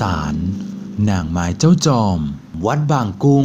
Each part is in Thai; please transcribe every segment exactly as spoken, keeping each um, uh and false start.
ศาลนางไม้เจ้าจอมวัดบางกุ้ง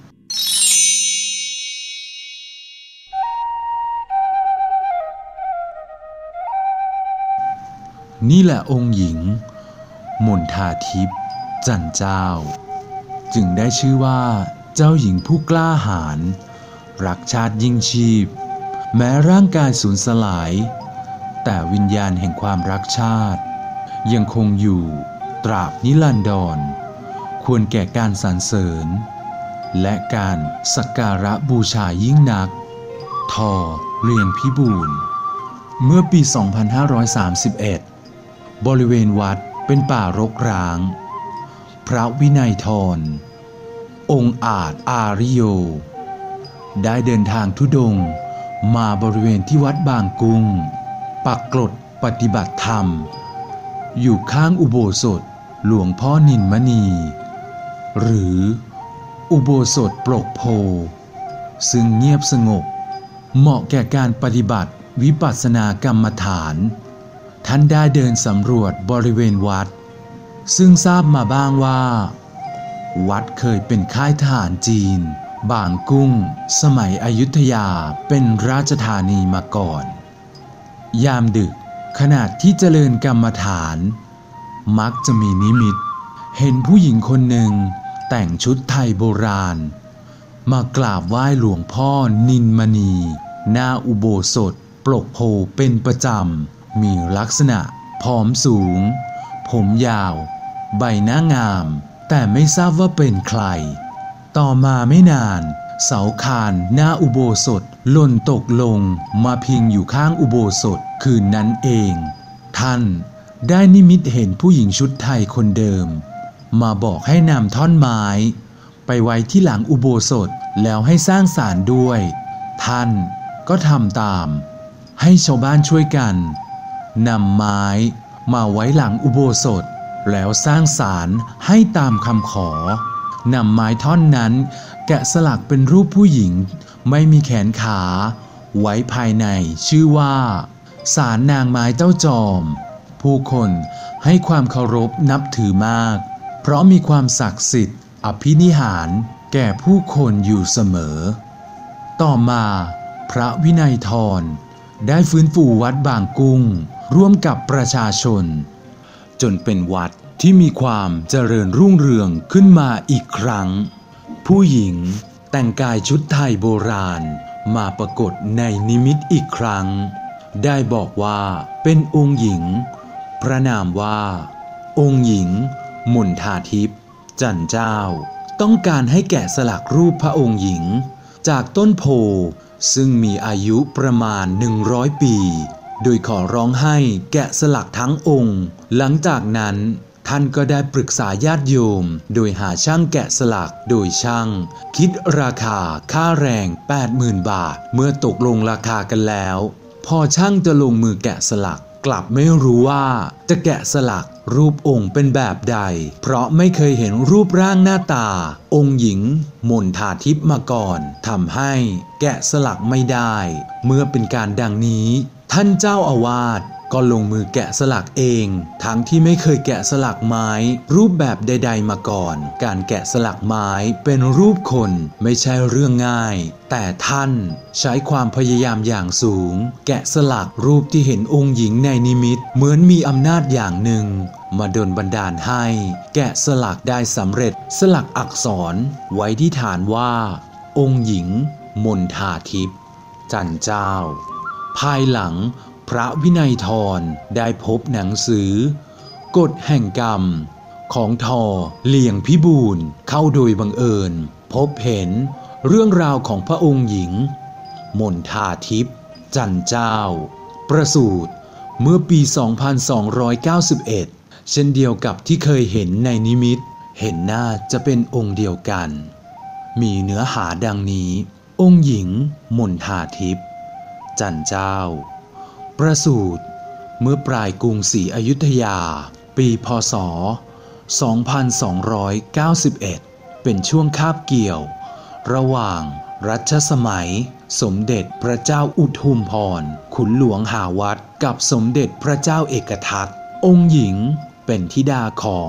นี่แหละองค์หญิงมณฑาทิพย์จันเจ้าจึงได้ชื่อว่าเจ้าหญิงผู้กล้าหาญรักชาติยิ่งชีพแม้ร่างกายสูญสลายแต่วิญญาณแห่งความรักชาติยังคงอยู่ตราบนิรันดรควรแก่การสรรเสริญและการสักการะบูชายิ่งนักทอเรียงพิบูลเมื่อปี สองพันห้าร้อยสามสิบเอ็ด บริเวณวัดเป็นป่ารกร้างพระวินัยทรองค์อาจอาริโยได้เดินทางธุดงค์มาบริเวณที่วัดบางกุ้งปักกลดปฏิบัติธรรมอยู่ข้างอุโบสถหลวงพ่อนินมณีหรืออุโบสถปลกโพซึ่งเงียบสงบเหมาะแก่การปฏิบัติวิปัสสนากรรมฐานท่านได้เดินสำรวจบริเวณวัดซึ่งทราบมาบ้างว่าวัดเคยเป็นค่ายทหารจีนบางกุ้งสมัยอยุธยาเป็นราชธานีมาก่อนยามดึกขณะที่เจริญกรรมฐานมักจะมีนิมิตเห็นผู้หญิงคนหนึ่งแต่งชุดไทยโบราณมากราบไหว้หลวงพ่อนินมณีหน้าอุโบสถปลกโพเป็นประจำมีลักษณะผอมสูงผมยาวใบหน้างามแต่ไม่ทราบว่าเป็นใครต่อมาไม่นานเสาคานหน้าอุโบสถหล่นตกลงมาพิงอยู่ข้างอุโบสถคืนนั้นเองท่านได้นิมิตเห็นผู้หญิงชุดไทยคนเดิมมาบอกให้นำท่อนไม้ไปไว้ที่หลังอุโบสถแล้วให้สร้างศาลด้วยท่านก็ทำตามให้ชาวบ้านช่วยกันนำไม้มาไว้หลังอุโบสถแล้วสร้างศาลให้ตามคำขอนำไม้ท่อนนั้นแกะสลักเป็นรูปผู้หญิงไม่มีแขนขาไว้ภายในชื่อว่าศาลนางไม้เจ้าจอมผู้คนให้ความเคารพนับถือมากเพราะมีความศักดิ์สิทธิ์อภินิหารแก่ผู้คนอยู่เสมอต่อมาพระวินัยทรได้ฟื้นฟูวัดบางกุ้งร่วมกับประชาชนจนเป็นวัดที่มีความเจริญรุ่งเรืองขึ้นมาอีกครั้งผู้หญิงแต่งกายชุดไทยโบราณมาปรากฏในนิมิตอีกครั้งได้บอกว่าเป็นองค์หญิงพระนามว่าองค์หญิงมณฑาทิพย์จันเจ้าต้องการให้แกะสลักรูปพระองค์หญิงจากต้นโพซึ่งมีอายุประมาณหนึ่งร้อยปีโดยขอร้องให้แกะสลักทั้งองค์หลังจากนั้นท่านก็ได้ปรึกษาญาติโยมโดยหาช่างแกะสลักโดยช่างคิดราคาค่าแรง แปดหมื่น บาทเมื่อตกลงราคากันแล้วพอช่างจะลงมือแกะสลักกลับไม่รู้ว่าจะแกะสลักรูปองค์เป็นแบบใดเพราะไม่เคยเห็นรูปร่างหน้าตาองค์หญิงมณฑาทิพย์มาก่อนทำให้แกะสลักไม่ได้เมื่อเป็นการดังนี้ท่านเจ้าอาวาสก็ลงมือแกะสลักเองทั้งที่ไม่เคยแกะสลักไม้รูปแบบใดๆมาก่อนการแกะสลักไม้เป็นรูปคนไม่ใช่เรื่องง่ายแต่ท่านใช้ความพยายามอย่างสูงแกะสลักรูปที่เห็นองค์หญิงในนิมิตเหมือนมีอำนาจอย่างหนึ่งมาดลบันดาลให้แกะสลักได้สำเร็จสลักอักษรไว้ที่ฐานว่าองค์หญิงมณฑาทิพย์จันเจ้าภายหลังพระวินัยทรได้พบหนังสือกฎแห่งกรรมของทอเลียงพิบูลเข้าโดยบังเอิญพบเห็นเรื่องราวของพระองค์หญิงมณฑาทิพย์จันเจ้าประสูติเมื่อปี สองพันสองร้อยเก้าสิบเอ็ด เช่นเดียวกับที่เคยเห็นในนิมิตเห็นหน้าจะเป็นองค์เดียวกันมีเนื้อหาดังนี้องค์หญิงมณฑาทิพย์จันเจ้าประสูติเมื่อปลายกรุงศรีอยุธยาปีพ.ศ. สองพันสองร้อยเก้าสิบเอ็ดเป็นช่วงคาบเกี่ยวระหว่างรัชสมัยสมเด็จพระเจ้าอุทุมพรขุนหลวงหาวัดกับสมเด็จพระเจ้าเอกทัตองค์หญิงเป็นธิดาของ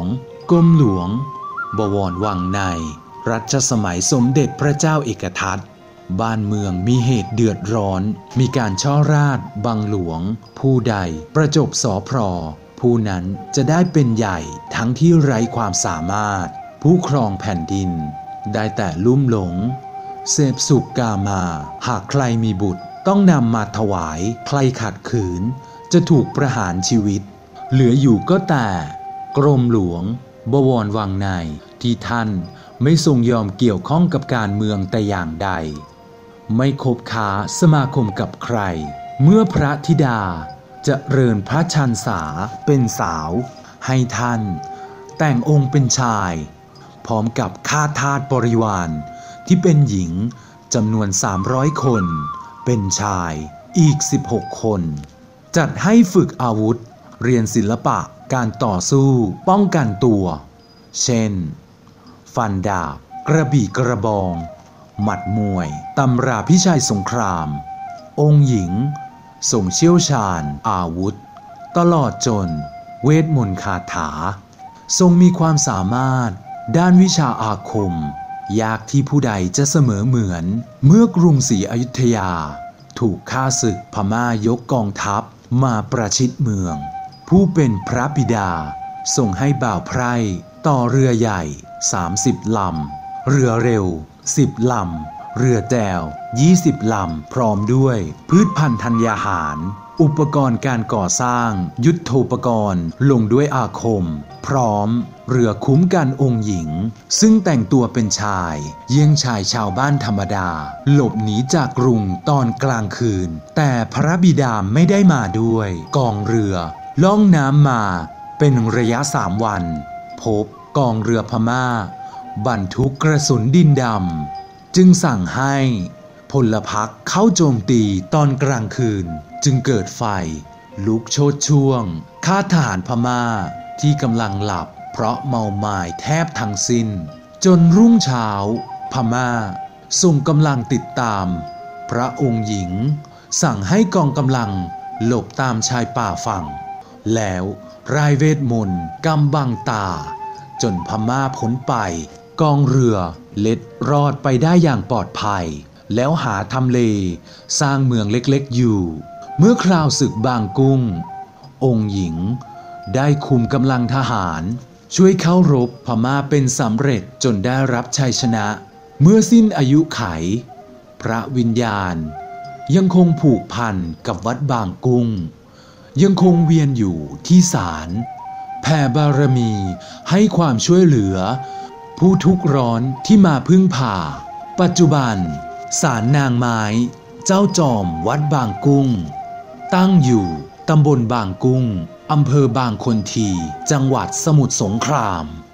กรมหลวงบวรวังในรัชสมัยสมเด็จพระเจ้าเอกทัตบ้านเมืองมีเหตุเดือดร้อนมีการช่อราษฎร์บังหลวงผู้ใดประจบสอพรผู้นั้นจะได้เป็นใหญ่ทั้งที่ไร้ความสามารถผู้ครองแผ่นดินได้แต่ลุ่มหลงเสพสุขกามาหากใครมีบุตรต้องนำมาถวายใครขัดขืนจะถูกประหารชีวิตเหลืออยู่ก็แต่กรมหลวงบวรวังในที่ท่านไม่ทรงยอมเกี่ยวข้องกับการเมืองแต่อย่างใดไม่คบค้าสมาคมกับใครเมื่อพระธิดาจะเริญพระชันษาเป็นสาวให้ท่านแต่งองค์เป็นชายพร้อมกับข้าทาสบริวารที่เป็นหญิงจำนวนสามร้อยคนเป็นชายอีกสิบหกคนจัดให้ฝึกอาวุธเรียนศิลปะการต่อสู้ป้องกันตัวเช่นฟันดาบกระบี่กระบองหมัดมวยตำราพิชัยสงครามองค์หญิงทรงเชี่ยวชาญอาวุธตลอดจนเวทมนต์คาถาทรงมีความสามารถด้านวิชาอาคมยากที่ผู้ใดจะเสมอเหมือนเมื่อกรุงศรีอยุธยาถูกข้าศึกพม่ายกกองทัพมาประชิดเมืองผู้เป็นพระบิดาทรงให้บ่าวไพร่ต่อเรือใหญ่สามสิบลำเรือเร็วสิบลำเรือแจวยี่สิบลำพร้อมด้วยพืชพันธุ์ธัญญาหารอุปกรณ์การก่อสร้างยุทโธปกรณ์ลงด้วยอาคมพร้อมเรือคุ้มกันองค์หญิงซึ่งแต่งตัวเป็นชายเยี่ยงชายชาวบ้านธรรมดาหลบหนีจากกรุงตอนกลางคืนแต่พระบิดาไม่ได้มาด้วยกองเรือล่องน้ำมาเป็นระยะสามวันพบกองเรือพม่าบรรทุกกระสุนดินดำจึงสั่งให้พลพรรคเข้าโจมตีตอนกลางคืนจึงเกิดไฟลุกโชติช่วงฆ่าทหารพม่าที่กำลังหลับเพราะเมาหม่ายแทบทั้งสิ้นจนรุ่งเช้าพม่าส่งกำลังติดตามพระองค์หญิงสั่งให้กองกำลังหลบตามชายป่าฝั่งแล้วรายเวทมนต์กำบังตาจนพม่าพ้นไปกองเรือเล็ดรอดไปได้อย่างปลอดภัยแล้วหาทำเลสร้างเมืองเล็กๆอยู่เมื่อคราวศึกบางกุ้งองค์หญิงได้คุมกำลังทหารช่วยเข้ารบพม่าเป็นสำเร็จจนได้รับชัยชนะเมื่อสิ้นอายุไขพระวิญญาณยังคงผูกพันกับวัดบางกุ้งยังคงเวียนอยู่ที่ศาลแผ่บารมีให้ความช่วยเหลือผู้ทุกข์ร้อนที่มาพึ่งพาปัจจุบันศาลนางไม้เจ้าจอมวัดบางกุ้งตั้งอยู่ตำบลบางกุ้งอำเภอบางคนทีจังหวัดสมุทรสงคราม